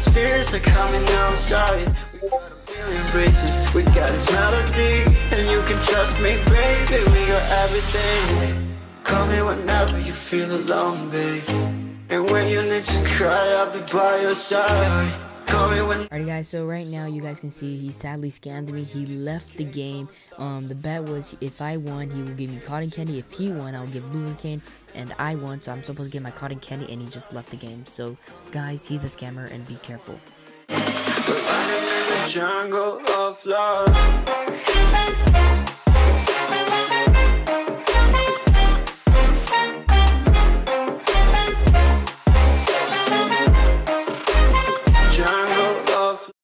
his fears are coming outside. We got a billion races, we got his melody, and you can trust me, baby, we got everything. Call me whenever you feel alone, babe, and when you need to cry, I'll be by your side. Alright guys, so right now you guys can see he sadly scammed me. He left the game. The bet was if I won, he will give me cotton candy. If he won, I'll give Luca cane. And I won, so I'm supposed to get my cotton candy, and he just left the game. So guys, he's a scammer, and be careful. We're running in the jungle of love.